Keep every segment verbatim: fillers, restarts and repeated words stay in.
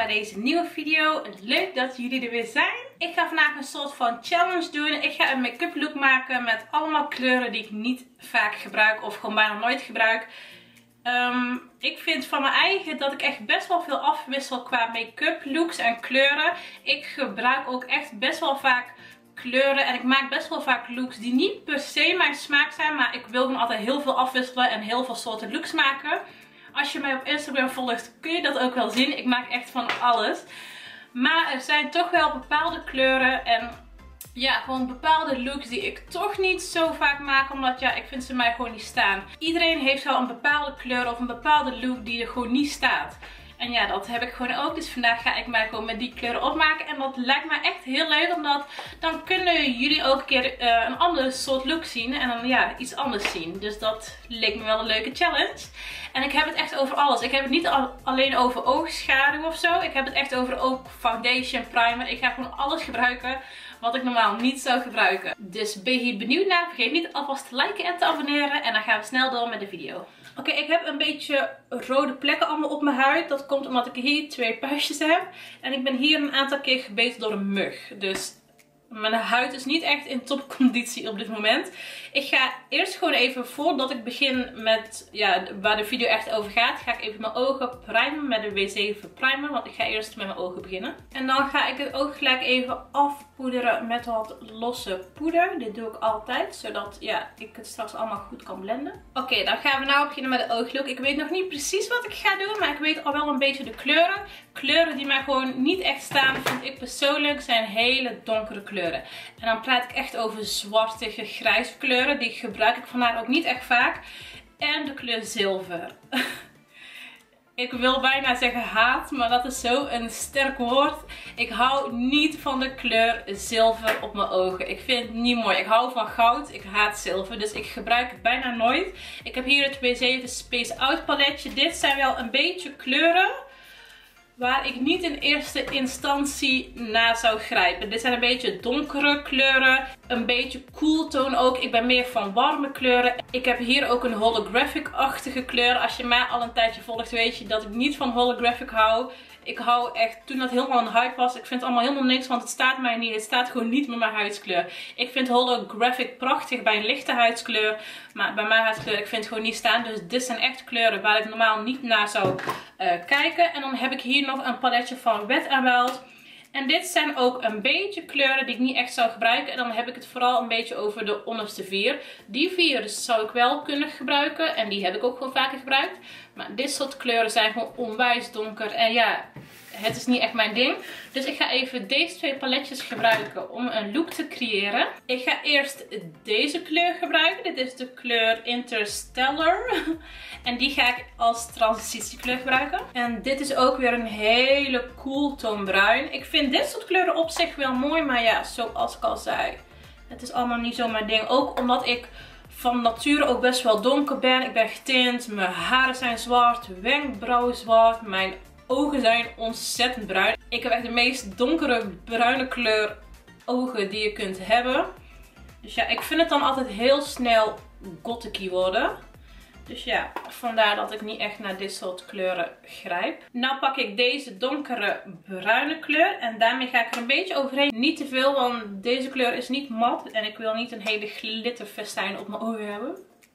deze nieuwe video. Leuk dat jullie er weer zijn. Ik ga vandaag een soort van challenge doen. Ik ga een make-up look maken met allemaal kleuren die ik niet vaak gebruik of gewoon bijna nooit gebruik. Um, ik vind van mijn eigen dat ik echt best wel veel afwissel qua make-up looks en kleuren. Ik gebruik ook echt best wel vaak kleuren en ik maak best wel vaak looks die niet per se mijn smaak zijn, maar ik wil gewoon altijd heel veel afwisselen en heel veel soorten looks maken. Als je mij op Instagram volgt kun je dat ook wel zien. Ik maak echt van alles. Maar er zijn toch wel bepaalde kleuren en ja, gewoon bepaalde looks die ik toch niet zo vaak maak. Omdat ja, ik vind ze mij gewoon niet staan. Iedereen heeft wel een bepaalde kleur of een bepaalde look die er gewoon niet staat. En ja, dat heb ik gewoon ook. Dus vandaag ga ik mij gewoon met die kleuren opmaken. En dat lijkt mij echt heel leuk. Omdat dan kunnen jullie ook een keer uh, een andere soort look zien. En dan ja, iets anders zien. Dus dat leek me wel een leuke challenge. En ik heb het echt over alles. Ik heb het niet al, alleen over oogschaduw of zo. Ik heb het echt over ook foundation, primer. Ik ga gewoon alles gebruiken wat ik normaal niet zou gebruiken. Dus ben je hier benieuwd naar? Vergeet niet alvast te liken en te abonneren. En dan gaan we snel door met de video. Oké, okay, ik heb een beetje rode plekken allemaal op mijn huid. Dat komt omdat ik hier twee puistjes heb. En ik ben hier een aantal keer gebeten door een mug. Dus mijn huid is niet echt in topconditie op dit moment. Ik ga eerst gewoon even, voordat ik begin met ja, waar de video echt over gaat, ga ik even mijn ogen primen met de W zeven primer. Want ik ga eerst met mijn ogen beginnen. En dan ga ik het ook gelijk even afpoederen met wat losse poeder. Dit doe ik altijd, zodat ja, ik het straks allemaal goed kan blenden. Oké, okay, dan gaan we nou beginnen met de ooglook. Ik weet nog niet precies wat ik ga doen, maar ik weet al wel een beetje de kleuren. Kleuren die mij gewoon niet echt staan, vind ik persoonlijk, zijn hele donkere kleuren. En dan praat ik echt over zwartige, grijze kleuren. Die gebruik ik vandaar ook niet echt vaak. En de kleur zilver. Ik wil bijna zeggen haat, maar dat is zo een sterk woord. Ik hou niet van de kleur zilver op mijn ogen. Ik vind het niet mooi. Ik hou van goud. Ik haat zilver. Dus ik gebruik het bijna nooit. Ik heb hier het W zeven Space Out paletje. Dit zijn wel een beetje kleuren waar ik niet in eerste instantie naar zou grijpen. Dit zijn een beetje donkere kleuren. Een beetje cool tone ook. Ik ben meer van warme kleuren. Ik heb hier ook een holographic-achtige kleur. Als je mij al een tijdje volgt weet je dat ik niet van holographic hou. Ik hou echt, toen dat helemaal een hype was, ik vind het allemaal helemaal niks, want het staat mij niet. Het staat gewoon niet met mijn huidskleur. Ik vind holographic prachtig bij een lichte huidskleur, maar bij mijn huidskleur, ik vind het gewoon niet staan. Dus dit zijn echt kleuren waar ik normaal niet naar zou uh, kijken. En dan heb ik hier nog een paletje van Wet n Wild. En dit zijn ook een beetje kleuren die ik niet echt zou gebruiken. En dan heb ik het vooral een beetje over de onderste vier. Die vier zou ik wel kunnen gebruiken. En die heb ik ook gewoon vaker gebruikt. Maar dit soort kleuren zijn gewoon onwijs donker. En ja, het is niet echt mijn ding. Dus ik ga even deze twee paletjes gebruiken om een look te creëren. Ik ga eerst deze kleur gebruiken. Dit is de kleur Interstellar. En die ga ik als transitiekleur gebruiken. En dit is ook weer een hele cool toon bruin. Ik vind dit soort kleuren op zich wel mooi. Maar ja, zoals ik al zei, het is allemaal niet zo mijn ding. Ook omdat ik van nature ook best wel donker ben. Ik ben getint. Mijn haren zijn zwart. Wenkbrauwen zwart. Mijn ogen zijn ontzettend bruin. Ik heb echt de meest donkere bruine kleur ogen die je kunt hebben. Dus ja, ik vind het dan altijd heel snel gothicy worden. Dus ja, vandaar dat ik niet echt naar dit soort kleuren grijp. Nou pak ik deze donkere bruine kleur. En daarmee ga ik er een beetje overheen. Niet te veel, want deze kleur is niet mat. En ik wil niet een hele glitterfestijn op mijn ogen hebben.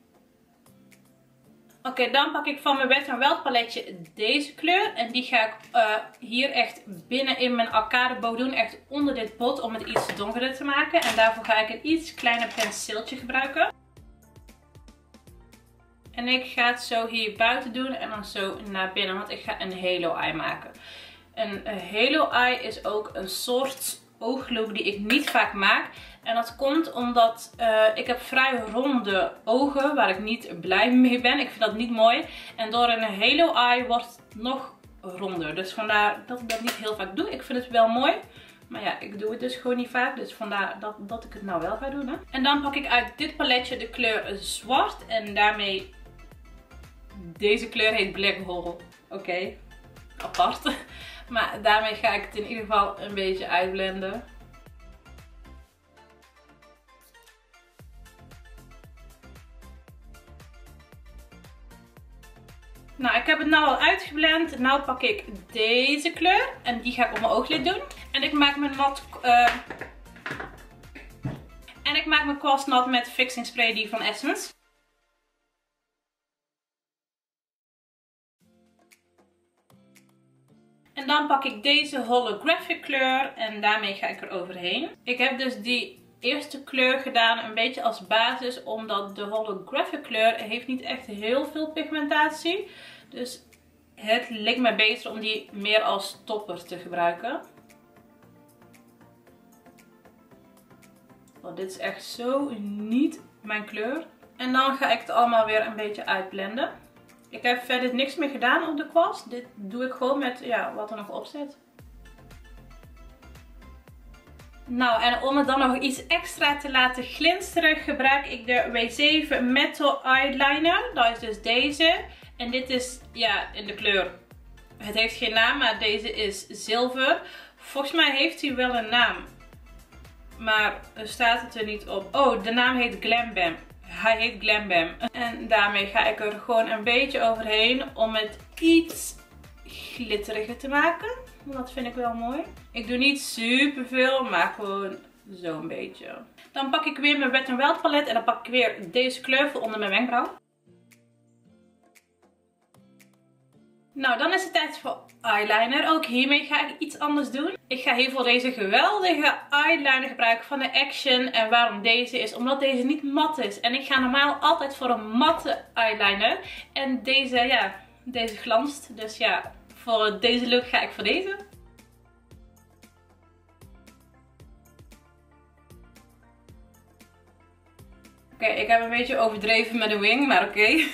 Oké, okay, dan pak ik van mijn Wet n Wild paletje deze kleur. En die ga ik uh, hier echt binnen in mijn arcadebow doen. Echt onder dit pot om het iets donkerder te maken. En daarvoor ga ik een iets kleiner penseeltje gebruiken. En ik ga het zo hier buiten doen en dan zo naar binnen. Want ik ga een halo eye maken. Een halo eye is ook een soort ooglook die ik niet vaak maak. En dat komt omdat uh, ik heb vrij ronde ogen waar ik niet blij mee ben. Ik vind dat niet mooi. En door een halo eye wordt het nog ronder. Dus vandaar dat ik dat niet heel vaak doe. Ik vind het wel mooi. Maar ja, ik doe het dus gewoon niet vaak. Dus vandaar dat, dat ik het nou wel ga doen. Hè. En dan pak ik uit dit paletje de kleur zwart. En daarmee, deze kleur heet Black Hole. Oké, okay. Apart. Maar daarmee ga ik het in ieder geval een beetje uitblenden. Nou, ik heb het nou al uitgeblend. Nou pak ik deze kleur. En die ga ik op mijn ooglid doen. En ik maak mijn nat... Uh... En ik maak mijn kwast nat met fixing spray die van Essence. En dan pak ik deze holographic kleur. En daarmee ga ik er overheen. Ik heb dus die eerste kleur gedaan een beetje als basis. Omdat de holographic kleur heeft niet echt heel veel pigmentatie. Dus het leek me beter om die meer als topper te gebruiken. Want dit is echt zo niet mijn kleur. En dan ga ik het allemaal weer een beetje uitblenden. Ik heb verder niks meer gedaan op de kwast. Dit doe ik gewoon met ja, wat er nog op zit. Nou, en om het dan nog iets extra te laten glinsteren gebruik ik de W zeven Metal Eyeliner. Dat is dus deze. En dit is ja in de kleur. Het heeft geen naam, maar deze is zilver. Volgens mij heeft hij wel een naam. Maar er staat het er niet op. Oh, de naam heet Glam Bam. Hij heet Glam Bam. En daarmee ga ik er gewoon een beetje overheen om het iets glitteriger te maken. Dat vind ik wel mooi. Ik doe niet super veel, maar gewoon zo'n beetje. Dan pak ik weer mijn Wet n Wild palet en dan pak ik weer deze kleur voor onder mijn wenkbrauw. Nou, dan is het tijd voor eyeliner. Ook hiermee ga ik iets anders doen. Ik ga hiervoor deze geweldige eyeliner gebruiken van de Action. En waarom deze is? Omdat deze niet mat is. En ik ga normaal altijd voor een matte eyeliner. En deze, ja, deze glanst. Dus ja, voor deze look ga ik voor deze. Oké, okay, ik heb een beetje overdreven met de wing, maar oké. Okay.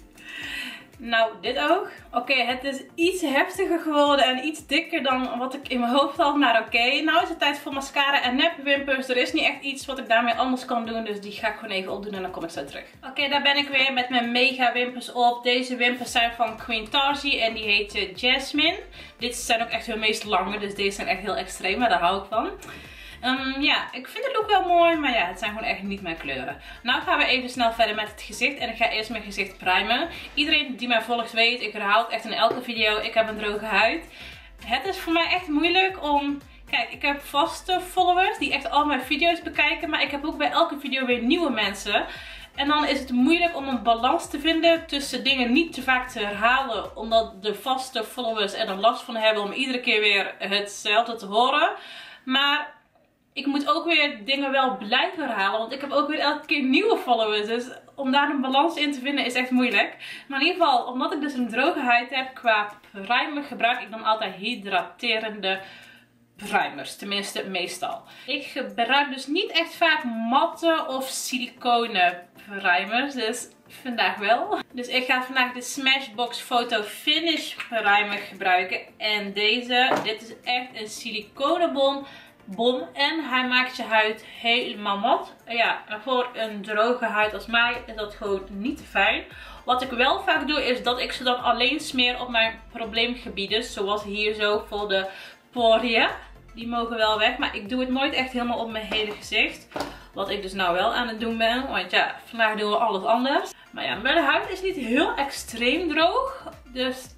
Nou, dit oog. Oké, okay, het is iets heftiger geworden en iets dikker dan wat ik in mijn hoofd had. Maar oké, okay. Nou is het tijd voor mascara en nepwimpers. Er is niet echt iets wat ik daarmee anders kan doen. Dus die ga ik gewoon even opdoen en dan kom ik zo terug. Oké, okay, daar ben ik weer met mijn mega wimpers op. Deze wimpers zijn van Queen Tarsi en die heet Jasmine. Dit zijn ook echt hun meest lange, dus deze zijn echt heel extreem. Maar daar hou ik van. Um, ja, ik vind de look wel mooi, maar ja, het zijn gewoon echt niet mijn kleuren. Nou gaan we even snel verder met het gezicht en ik ga eerst mijn gezicht primen. Iedereen die mij volgt weet, ik herhaal het echt in elke video, ik heb een droge huid. Het is voor mij echt moeilijk om... Kijk, ik heb vaste followers die echt al mijn video's bekijken, maar ik heb ook bij elke video weer nieuwe mensen. En dan is het moeilijk om een balans te vinden tussen dingen niet te vaak te herhalen, omdat de vaste followers er dan last van hebben om iedere keer weer hetzelfde te horen. Maar... ik moet ook weer dingen wel blijven herhalen, want ik heb ook weer elke keer nieuwe followers. Dus om daar een balans in te vinden is echt moeilijk. Maar in ieder geval, omdat ik dus een droge huid heb, qua primer gebruik ik dan altijd hydraterende primers. Tenminste, meestal. Ik gebruik dus niet echt vaak matte of siliconen primers. Dus vandaag wel. Dus ik ga vandaag de Smashbox Photo Finish primer gebruiken. En deze, dit is echt een siliconenbom. Bom en hij maakt je huid helemaal mat. Ja, en voor een droge huid als mij is dat gewoon niet fijn. Wat ik wel vaak doe is dat ik ze dan alleen smeer op mijn probleemgebieden. Zoals hier zo voor de poriën. Die mogen wel weg, maar ik doe het nooit echt helemaal op mijn hele gezicht. Wat ik dus nou wel aan het doen ben. Want ja, vandaag doen we alles anders. Maar ja, mijn huid is niet heel extreem droog. Dus...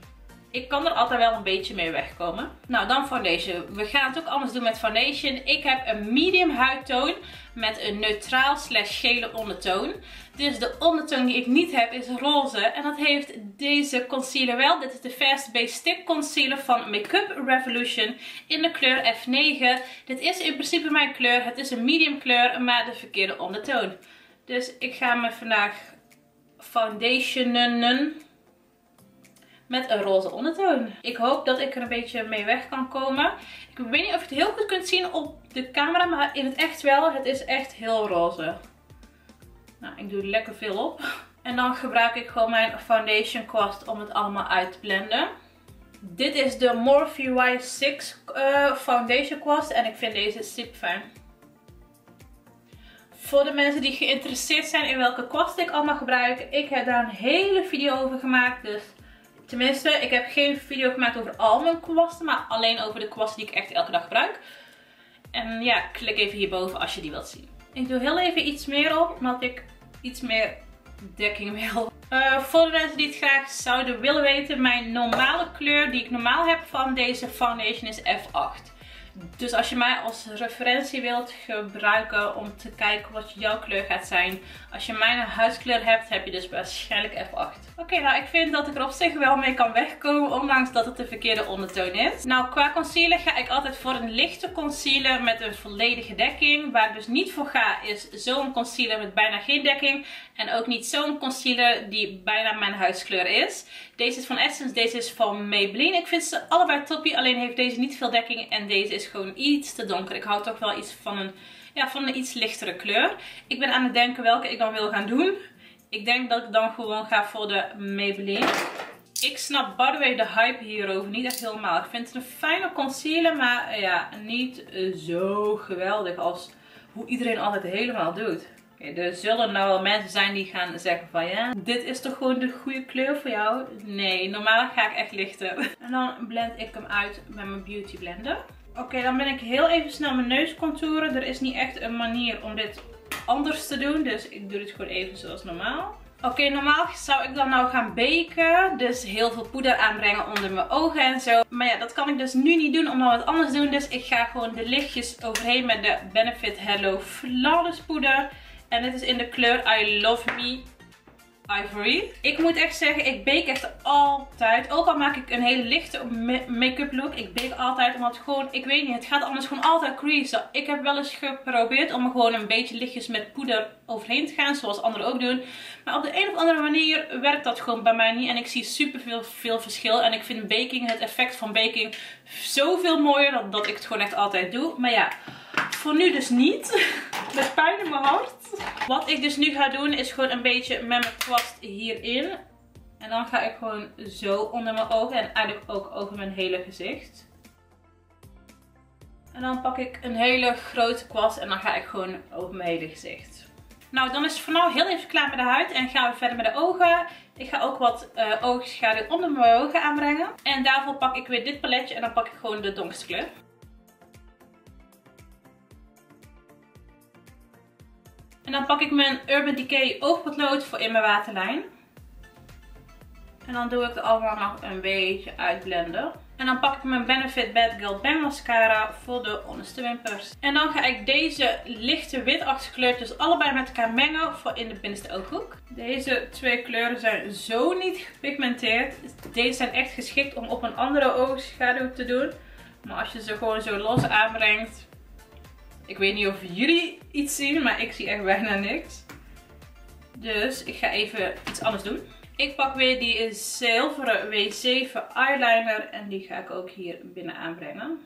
ik kan er altijd wel een beetje mee wegkomen. Nou, dan foundation. We gaan het ook anders doen met foundation. Ik heb een medium huidtoon met een neutraal slash gele ondertoon. Dus de ondertoon die ik niet heb is roze. En dat heeft deze concealer wel. Dit is de Fast Base Stick Concealer van Makeup Revolution in de kleur F negen. Dit is in principe mijn kleur. Het is een medium kleur, maar de verkeerde ondertoon. Dus ik ga me vandaag foundationen met een roze ondertoon. Ik hoop dat ik er een beetje mee weg kan komen. Ik weet niet of je het heel goed kunt zien op de camera, maar in het echt wel. Het is echt heel roze. Nou, ik doe er lekker veel op. En dan gebruik ik gewoon mijn foundation kwast om het allemaal uit te blenden. Dit is de Morphe Y zes uh, foundation kwast en ik vind deze super fijn. Voor de mensen die geïnteresseerd zijn in welke kwast ik allemaal gebruik. Ik heb daar een hele video over gemaakt, dus... tenminste, ik heb geen video gemaakt over al mijn kwasten, maar alleen over de kwasten die ik echt elke dag gebruik. En ja, klik even hierboven als je die wilt zien. Ik doe heel even iets meer op, omdat ik iets meer dekking wil. Uh, voor de mensen die het graag zouden willen weten, mijn normale kleur die ik normaal heb van deze foundation is F acht. Dus als je mij als referentie wilt gebruiken om te kijken wat jouw kleur gaat zijn. Als je mijn huidskleur hebt, heb je dus waarschijnlijk F acht. Oké, okay, nou ik vind dat ik er op zich wel mee kan wegkomen, ondanks dat het de verkeerde ondertoon is. Nou, qua concealer ga ik altijd voor een lichte concealer met een volledige dekking. Waar ik dus niet voor ga is zo'n concealer met bijna geen dekking. En ook niet zo'n concealer die bijna mijn huidskleur is. Deze is van Essence, deze is van Maybelline. Ik vind ze allebei toppie, alleen heeft deze niet veel dekking en deze is gewoon iets te donker. Ik hou toch wel iets van een, ja, van een iets lichtere kleur. Ik ben aan het denken welke ik dan wil gaan doen. Ik denk dat ik dan gewoon ga voor de Maybelline. Ik snap by the way de hype hierover niet echt helemaal. Ik vind het een fijne concealer, maar ja, niet zo geweldig als hoe iedereen altijd helemaal doet. Okay, er zullen nou wel mensen zijn die gaan zeggen van ja, dit is toch gewoon de goede kleur voor jou? Nee, normaal ga ik echt lichter. En dan blend ik hem uit met mijn Beauty Blender. Oké, okay, dan ben ik heel even snel mijn neus contouren. Er is niet echt een manier om dit anders te doen, dus ik doe dit gewoon even zoals normaal. Oké, okay, normaal zou ik dan nou gaan baken, dus heel veel poeder aanbrengen onder mijn ogen en zo. Maar ja, dat kan ik dus nu niet doen, omdat we wat anders doen. Dus ik ga gewoon de lichtjes overheen met de Benefit Hello Flawless poeder. En dit is in de kleur I Love Me Ivory. Ik moet echt zeggen, ik bake echt altijd. Ook al maak ik een hele lichte make-up look. Ik bake altijd, omdat het gewoon, ik weet niet, het gaat anders gewoon altijd creasen. Ik heb wel eens geprobeerd om er gewoon een beetje lichtjes met poeder overheen te gaan, zoals anderen ook doen. Maar op de een of andere manier werkt dat gewoon bij mij niet. En ik zie super veel, veel verschil. En ik vind baking, het effect van baking, zoveel mooier dat, dat ik het gewoon echt altijd doe. Maar ja, voor nu dus niet. Met pijn in mijn hart. Wat ik dus nu ga doen is gewoon een beetje met mijn kwast hierin. En dan ga ik gewoon zo onder mijn ogen en eigenlijk ook over mijn hele gezicht. En dan pak ik een hele grote kwast en dan ga ik gewoon over mijn hele gezicht. Nou, dan is het voor nu heel even klaar met de huid en gaan we verder met de ogen. Ik ga ook wat uh, oogschaduw onder mijn ogen aanbrengen. En daarvoor pak ik weer dit paletje en dan pak ik gewoon de donkerste kleur. En dan pak ik mijn Urban Decay oogpotlood voor in mijn waterlijn. En dan doe ik het allemaal nog een beetje uitblenden. En dan pak ik mijn Benefit Bad Girl Bang Mascara voor de onderste wimpers. En dan ga ik deze lichte witachtige kleurtjes allebei met elkaar mengen voor in de binnenste ooghoek. Deze twee kleuren zijn zo niet gepigmenteerd. Deze zijn echt geschikt om op een andere oogschaduw te doen. Maar als je ze gewoon zo los aanbrengt... Ik weet niet of jullie iets zien, maar ik zie echt bijna niks. Dus ik ga even iets anders doen. Ik pak weer die zilveren W zeven eyeliner en die ga ik ook hier binnen aanbrengen.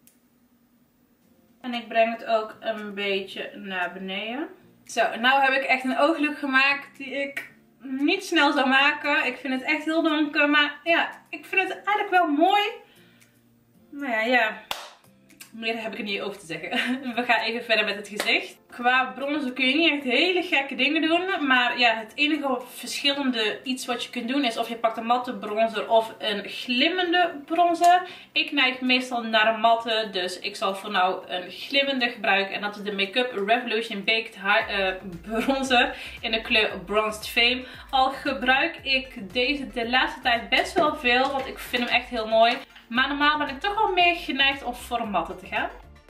En ik breng het ook een beetje naar beneden. Zo, nou heb ik echt een ooglook gemaakt die ik niet snel zou maken. Ik vind het echt heel donker, maar ja, ik vind het eigenlijk wel mooi. Maar ja, ja. Meer heb ik er niet over te zeggen. We gaan even verder met het gezicht. Qua bronzer kun je niet echt hele gekke dingen doen. Maar ja, het enige verschillende iets wat je kunt doen is of je pakt een matte bronzer of een glimmende bronzer. Ik neig meestal naar een matte, dus ik zal voor nou een glimmende gebruiken. En dat is de Makeup Revolution Baked uh, Bronzer in de kleur Bronzed Fame. Al gebruik ik deze de laatste tijd best wel veel, want ik vind hem echt heel mooi. Maar normaal ben ik toch wel meer geneigd om voor een matte te gaan.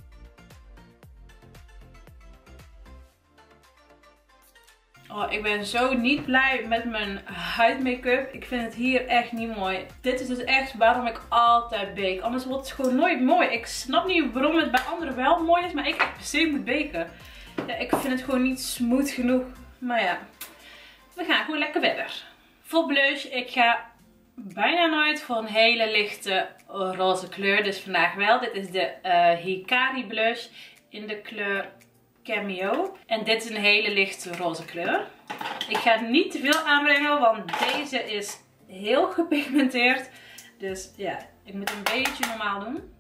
Oh, ik ben zo niet blij met mijn huidmake-up. Ik vind het hier echt niet mooi. Dit is dus echt waarom ik altijd bake. Anders wordt het gewoon nooit mooi. Ik snap niet waarom het bij anderen wel mooi is, maar ik echt per se moet baken. Ja, ik vind het gewoon niet smooth genoeg. Maar ja, we gaan gewoon lekker verder. Voor blush, ik ga bijna nooit voor een hele lichte roze kleur. Dus vandaag wel. Dit is de uh, Hikari blush in de kleur Cameo. En dit is een hele lichte roze kleur. Ik ga niet te veel aanbrengen, want deze is heel gepigmenteerd. Dus ja, ik moet een beetje normaal doen.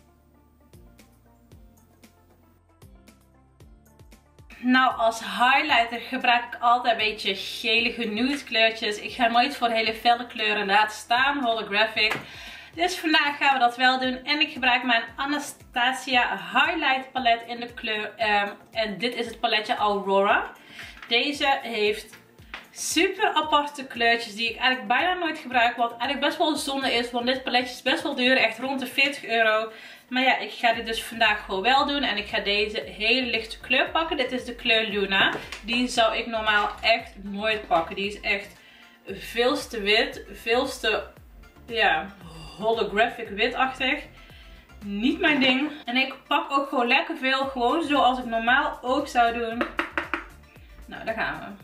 Nou, als highlighter gebruik ik altijd een beetje gelige nude kleurtjes. Ik ga nooit voor hele felle kleuren laten staan, holographic. Dus vandaag gaan we dat wel doen. En ik gebruik mijn Anastasia Highlight palet in de kleur. Um, en dit is het paletje Aurora. Deze heeft super aparte kleurtjes die ik eigenlijk bijna nooit gebruik. Wat eigenlijk best wel zonde is, want dit paletje is best wel duur. Echt rond de veertig euro. Maar ja, ik ga dit dus vandaag gewoon wel doen. En ik ga deze hele lichte kleur pakken. Dit is de kleur Luna. Die zou ik normaal echt nooit pakken. Die is echt veel te wit. Veel te, ja, holographic witachtig. Niet mijn ding. En ik pak ook gewoon lekker veel. Gewoon zoals ik normaal ook zou doen. Nou, daar gaan we.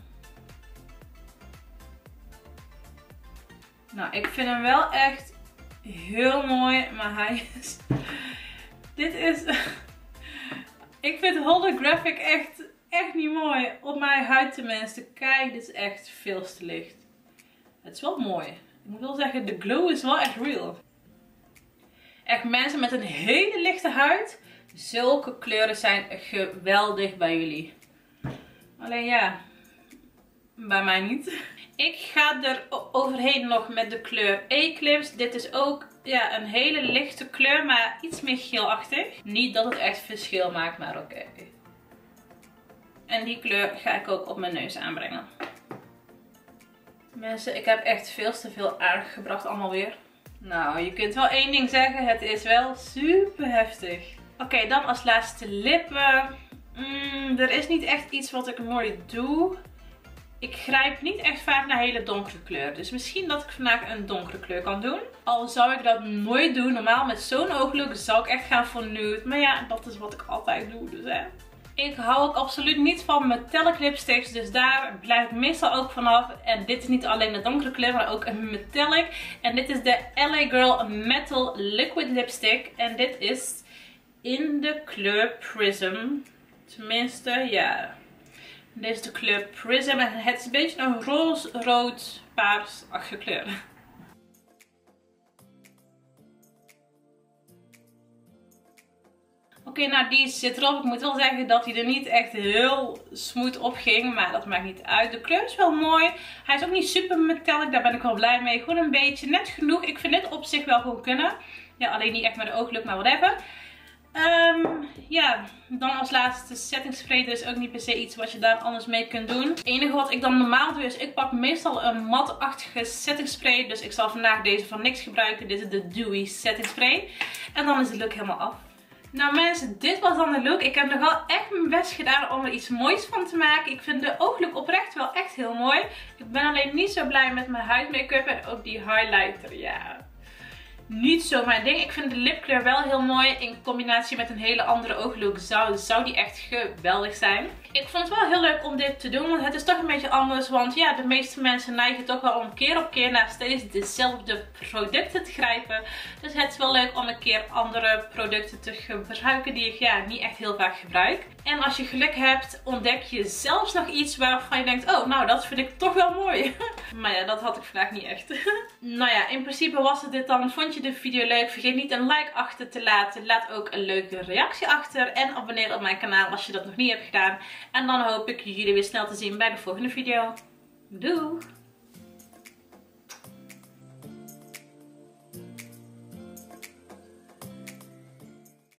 Nou, ik vind hem wel echt heel mooi. Maar hij is... Dit is... Ik vind holographic echt, echt niet mooi. Op mijn huid tenminste. Kijk, dit is echt veel te licht. Het is wel mooi. Ik moet wel zeggen, de glow is wel echt real. Echt mensen met een hele lichte huid. Zulke kleuren zijn geweldig bij jullie. Alleen ja, bij mij niet. Ik ga er overheen nog met de kleur Eclipse. Dit is ook ja, een hele lichte kleur, maar iets meer geelachtig. Niet dat het echt verschil maakt, maar oké. Okay. En die kleur ga ik ook op mijn neus aanbrengen. Mensen, ik heb echt veel te veel aangebracht allemaal weer. Nou, je kunt wel één ding zeggen. Het is wel super heftig. Oké, okay, dan als laatste lippen. Mm, er is niet echt iets wat ik mooi doe. Ik grijp niet echt vaak naar hele donkere kleuren. Dus misschien dat ik vandaag een donkere kleur kan doen. Al zou ik dat nooit doen. Normaal met zo'n ooglook zou ik echt gaan voor nude. Maar ja, dat is wat ik altijd doe. Dus hè. Ik hou ook absoluut niet van metallic lipsticks. Dus daar blijf ik meestal ook vanaf. En dit is niet alleen de donkere kleur, maar ook een metallic. En dit is de L A Girl Metal Liquid Lipstick. En dit is in de kleur Prism. Tenminste, ja. Dit is de kleur Prism. En het is een beetje een roze, rood, paarsachtige kleur. Oké, okay, nou die zit erop. Ik moet wel zeggen dat hij er niet echt heel smooth op ging. Maar dat maakt niet uit. De kleur is wel mooi. Hij is ook niet super metallic. Daar ben ik wel blij mee. Gewoon een beetje net genoeg. Ik vind dit op zich wel gewoon kunnen. Ja, alleen niet echt met de ooglook, maar whatever. Um, ja, dan als laatste setting spray. Er is ook niet per se iets wat je daar anders mee kunt doen. Het enige wat ik dan normaal doe is, ik pak meestal een matachtige setting spray. Dus ik zal vandaag deze van NYX gebruiken. Dit is de Dewy setting spray. En dan is de look helemaal af. Nou mensen, dit was dan de look. Ik heb nog wel echt mijn best gedaan om er iets moois van te maken. Ik vind de ooglook oprecht wel echt heel mooi. Ik ben alleen niet zo blij met mijn huidmake-up en ook die highlighter, ja. Niet zo mijn ding. Ik vind de lipkleur wel heel mooi. In combinatie met een hele andere ooglook zou, zou die echt geweldig zijn. Ik vond het wel heel leuk om dit te doen. Want het is toch een beetje anders. Want ja, de meeste mensen neigen toch wel om keer op keer naar steeds dezelfde producten te grijpen. Dus het is wel leuk om een keer andere producten te gebruiken die ik ja, niet echt heel vaak gebruik. En als je geluk hebt, ontdek je zelfs nog iets waarvan je denkt, oh nou dat vind ik toch wel mooi. Maar ja, dat had ik vandaag niet echt. Nou ja, in principe was het dit dan. Vond je de video leuk? Vergeet niet een like achter te laten. Laat ook een leuke reactie achter. En abonneer op mijn kanaal als je dat nog niet hebt gedaan. En dan hoop ik jullie weer snel te zien bij de volgende video. Doei!